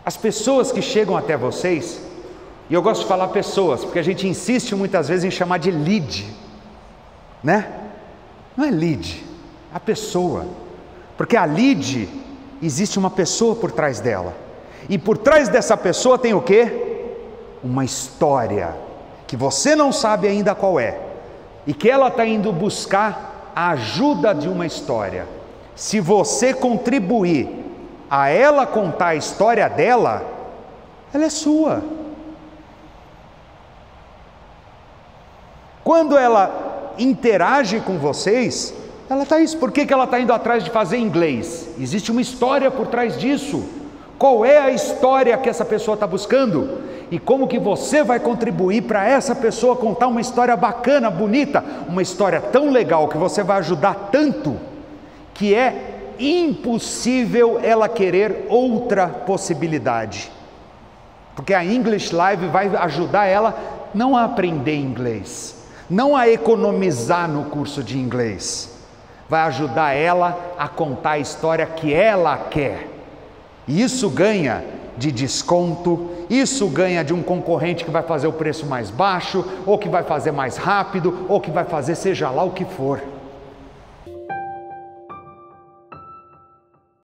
As pessoas que chegam até vocês, e eu gosto de falar pessoas, porque a gente insiste muitas vezes em chamar de lead, né? Não é lead, é a pessoa. Porque a lead, existe uma pessoa por trás dela. E por trás dessa pessoa tem o quê? Uma história, que você não sabe ainda qual é. E que ela está indo buscar a ajuda de uma história. Se você contribuir a ela contar a história dela, ela é sua. Quando ela interage com vocês, ela está isso. Por que ela está indo atrás de fazer inglês? Existe uma história por trás disso. Qual é a história que essa pessoa está buscando? E como que você vai contribuir para essa pessoa contar uma história bacana, bonita, uma história tão legal que você vai ajudar tanto, que é impossível ela querer outra possibilidade. Porque a English Live vai ajudar ela não a aprender inglês, não a economizar no curso de inglês, vai ajudar ela a contar a história que ela quer. E isso ganha de desconto, isso ganha de um concorrente que vai fazer o preço mais baixo, ou que vai fazer mais rápido, ou que vai fazer seja lá o que for.